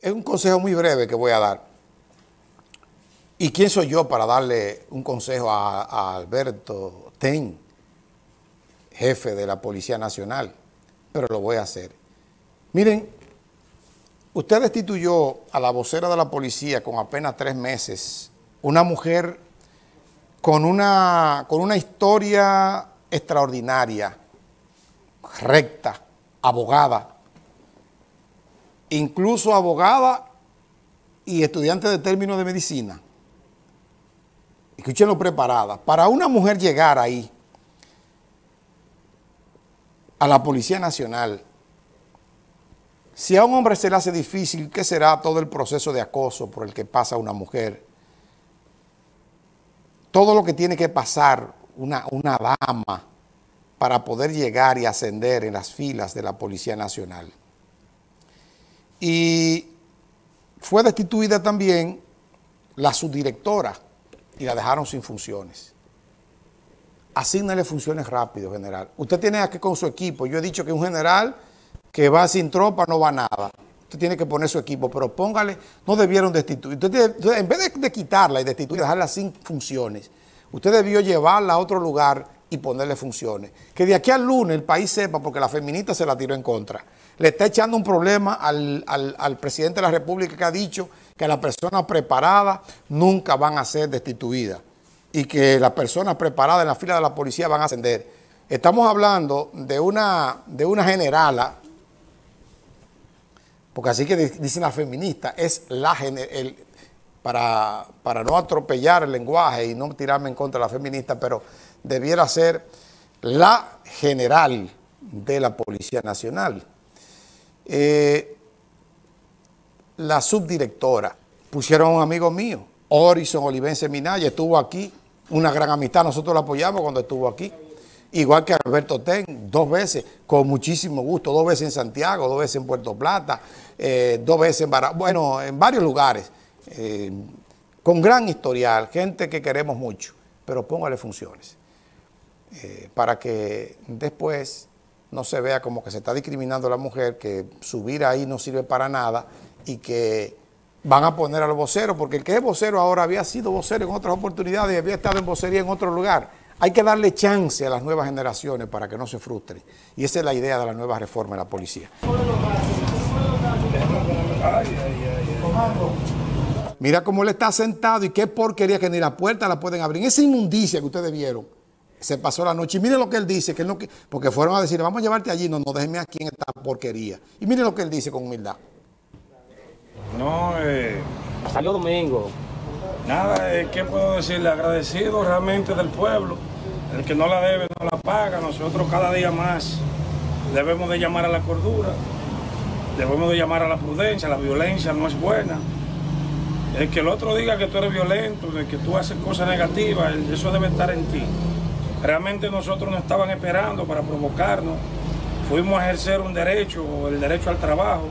Es un consejo muy breve que voy a dar. ¿Y quién soy yo para darle un consejo a Alberto Ten, jefe de la Policía Nacional? Pero lo voy a hacer. Miren, usted destituyó a la vocera de la policía con apenas 3 meses, una mujer con una historia extraordinaria, recta, abogada, incluso abogada y estudiante de términos de medicina. Escúchenlo, preparada. Para una mujer llegar ahí, a la Policía Nacional, si a un hombre se le hace difícil, ¿qué será todo el proceso de acoso por el que pasa una mujer? Todo lo que tiene que pasar una dama para poder llegar y ascender en las filas de la Policía Nacional. Y fue destituida también la subdirectora y la dejaron sin funciones. Asígnale funciones rápido, general. Usted tiene que con su equipo, yo he dicho que un general que va sin tropa no va a nada. Usted tiene que poner su equipo, pero póngale, no debieron destituir. Entonces, en vez de quitarla y destituir, dejarla sin funciones, usted debió llevarla a otro lugar y ponerle funciones. Que de aquí al lunes el país sepa, porque la feminista se la tiró en contra. Le está echando un problema al presidente de la República, que ha dicho que las personas preparadas nunca van a ser destituidas y que las personas preparadas en la fila de la policía van a ascender. Estamos hablando de una generala, porque así que dicen las feministas, es la para no atropellar el lenguaje y no tirarme en contra de la feminista, pero debiera ser la general de la Policía Nacional. La subdirectora, pusieron a un amigo mío, Orison Olivense Minaya, estuvo aquí, una gran amistad, nosotros lo apoyamos cuando estuvo aquí, igual que Alberto Ten, 2 veces, con muchísimo gusto, 2 veces en Santiago, 2 veces en Puerto Plata, 2 veces en varios lugares, con gran historial, gente que queremos mucho, pero póngale funciones, para que después no se vea como que se está discriminando a la mujer, que subir ahí no sirve para nada y que van a poner a los voceros, porque el que es vocero ahora había sido vocero en otras oportunidades y había estado en vocería en otro lugar. Hay que darle chance a las nuevas generaciones para que no se frustren. Y esa es la idea de la nueva reforma de la policía. Mira cómo él está sentado y qué porquería, que ni la puerta la pueden abrir. Esa inmundicia que ustedes vieron, se pasó la noche. Y miren lo que él dice, que él no, porque fueron a decir, vamos a llevarte allí, no, déjenme aquí en esta porquería. Y miren lo que él dice con humildad. No, Salió domingo. nada, ¿qué puedo decirle? Agradecido realmente del pueblo. El que no la debe no la paga. Nosotros cada día más debemos de llamar a la cordura, debemos de llamar a la prudencia. La violencia no es buena. El que el otro diga que tú eres violento, de que tú haces cosas negativas, eso debe estar en ti. Realmente nosotros no estaban esperando para provocarnos. Fuimos a ejercer un derecho, el derecho al trabajo,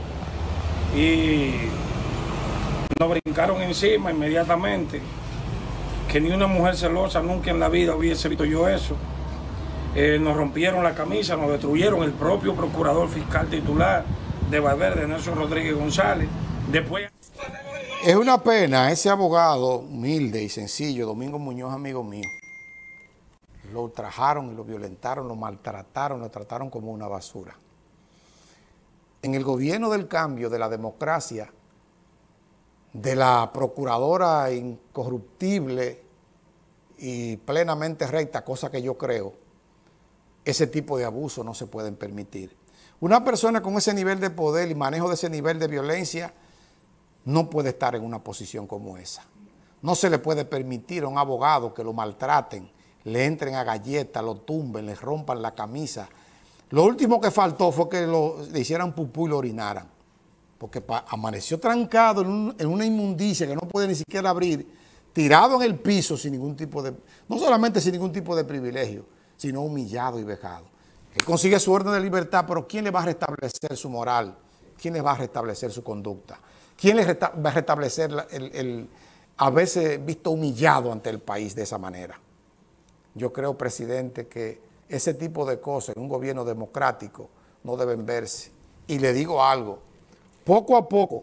y nos brincaron encima inmediatamente, que ni una mujer celosa nunca en la vida hubiese visto yo eso. Nos rompieron la camisa, nos destruyeron el propio procurador fiscal titular de Valverde, Nelson Rodríguez González. Después... Es una pena, ese abogado humilde y sencillo, Domingo Muñoz, amigo mío, lo ultrajaron y lo violentaron, lo maltrataron, lo trataron como una basura. En el gobierno del cambio, de la democracia, de la procuradora incorruptible y plenamente recta, cosa que yo creo, ese tipo de abuso no se pueden permitir. Una persona con ese nivel de poder y manejo de ese nivel de violencia no puede estar en una posición como esa. No se le puede permitir a un abogado que lo maltraten, le entren a galletas, lo tumben, le rompan la camisa. Lo último que faltó fue que le hicieran pupú y lo orinaran, porque amaneció trancado en una inmundicia que no puede ni siquiera abrir, tirado en el piso sin ningún tipo de, no solamente sin ningún tipo de privilegio, sino humillado y vejado. Él consigue su orden de libertad, pero ¿quién le va a restablecer su moral? ¿Quién le va a restablecer su conducta? ¿Quién le va a restablecer el haberse visto humillado ante el país de esa manera? Yo creo, presidente, que ese tipo de cosas en un gobierno democrático no deben verse. Y le digo algo, poco a poco,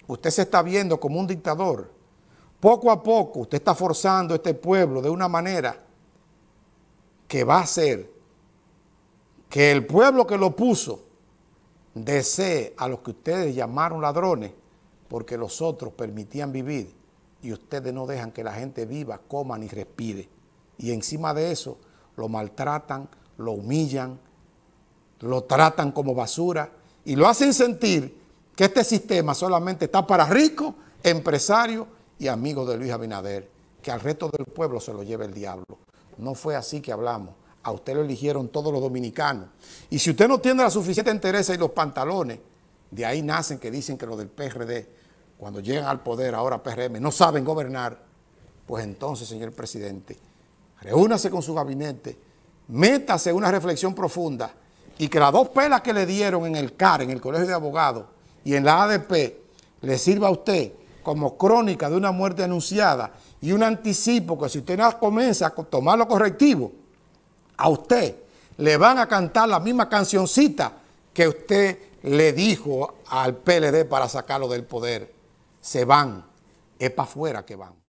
usted se está viendo como un dictador. Poco a poco usted está forzando a este pueblo de una manera que va a hacer que el pueblo que lo puso desee a los que ustedes llamaron ladrones, porque los otros permitían vivir y ustedes no dejan que la gente viva, coma ni respire. Y encima de eso lo maltratan, lo humillan, lo tratan como basura y lo hacen sentir que este sistema solamente está para ricos, empresarios y amigos de Luis Abinader, que al resto del pueblo se lo lleva el diablo. No fue así que hablamos. A usted lo eligieron todos los dominicanos. Y si usted no tiene la suficiente entereza y los pantalones, de ahí nacen que dicen que los del PRD, cuando llegan al poder, ahora PRM, no saben gobernar, pues entonces, señor presidente, reúnase con su gabinete, métase en una reflexión profunda y que las 2 pelas que le dieron en el CAR, en el Colegio de Abogados y en la ADP, le sirva a usted como crónica de una muerte anunciada y un anticipo que si usted no comienza a tomar los correctivos, a usted le van a cantar la misma cancioncita que usted le dijo al PLD para sacarlo del poder. Se van, es para afuera que van.